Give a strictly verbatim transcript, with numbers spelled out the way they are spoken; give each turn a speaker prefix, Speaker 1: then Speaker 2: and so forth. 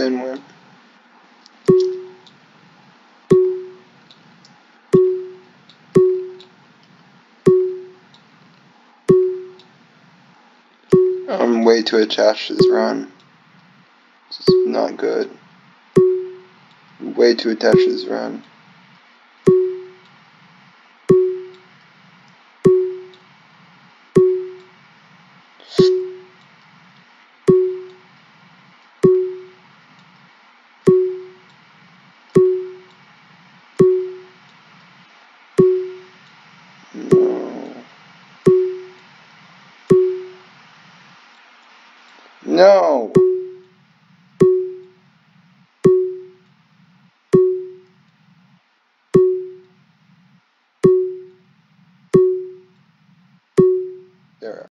Speaker 1: understand why. I'm way too attached to this run. This is not good. Way too attached to this run. No! There.